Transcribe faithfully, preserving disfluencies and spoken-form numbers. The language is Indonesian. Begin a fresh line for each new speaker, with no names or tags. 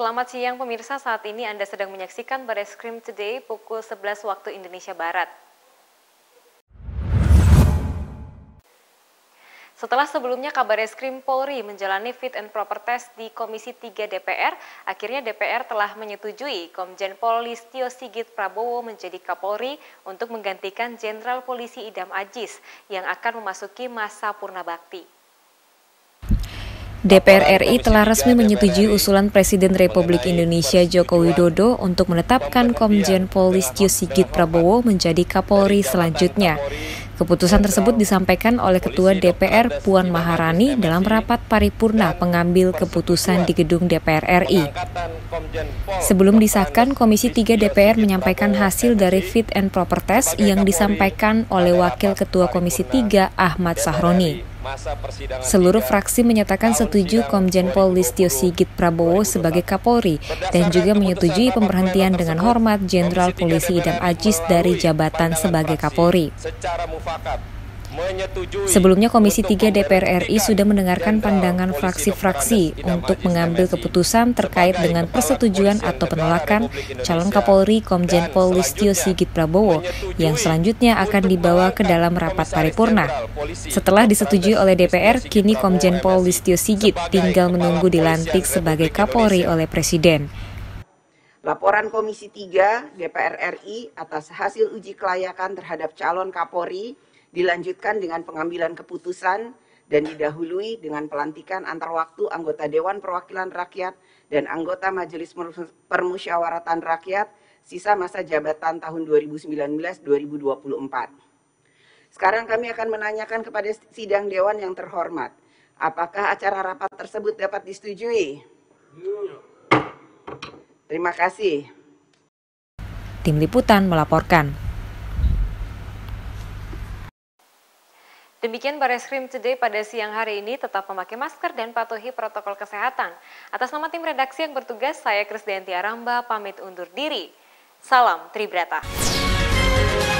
Selamat siang pemirsa, saat ini Anda sedang menyaksikan Bareskrim Today pukul sebelas waktu Indonesia Barat. Setelah sebelumnya Kabareskrim Polri menjalani fit and proper test di Komisi tiga D P R, akhirnya D P R telah menyetujui Komjen Pol Listio Sigit Prabowo menjadi Kapolri untuk menggantikan Jenderal Polisi Idam Aziz yang akan memasuki masa purnabakti.
D P R R I telah resmi menyetujui usulan Presiden Republik Indonesia Joko Widodo untuk menetapkan Komjen Pol Listio Sigit Prabowo menjadi Kapolri selanjutnya. Keputusan tersebut disampaikan oleh Ketua D P R Puan Maharani dalam rapat paripurna pengambil keputusan di gedung D P R R I. Sebelum disahkan, Komisi tiga D P R menyampaikan hasil dari fit and proper test yang disampaikan oleh Wakil Ketua Komisi tiga Ahmad Sahroni. Seluruh fraksi menyatakan setuju Komjen Pol Listio Sigit Prabowo sebagai Kapolri dan juga menyetujui pemberhentian dengan hormat Jenderal Polisi Idam Aziz dari jabatan sebagai Kapolri. Sebelumnya Komisi tiga D P R R I sudah mendengarkan pandangan fraksi-fraksi untuk mengambil keputusan terkait dengan persetujuan atau penolakan calon Kapolri Komjen Pol Listio Sigit Prabowo yang selanjutnya akan dibawa ke dalam rapat paripurna. Setelah disetujui oleh D P R, kini Komjen Pol Listio Sigit tinggal menunggu dilantik sebagai Kapolri oleh Presiden.
Laporan Komisi tiga D P R R I atas hasil uji kelayakan terhadap calon Kapolri dilanjutkan dengan pengambilan keputusan dan didahului dengan pelantikan antar waktu anggota Dewan Perwakilan Rakyat dan anggota Majelis Permusyawaratan Rakyat sisa masa jabatan tahun dua ribu sembilan belas sampai dua ribu dua puluh empat. Sekarang kami akan menanyakan kepada sidang Dewan yang terhormat, apakah acara rapat tersebut dapat disetujui? Terima kasih.
Tim Liputan melaporkan.
Demikian Bareskrim Today pada siang hari ini, tetap memakai masker dan patuhi protokol kesehatan. Atas nama tim redaksi yang bertugas, saya Krisdayanti Aramba pamit undur diri. Salam Tribrata.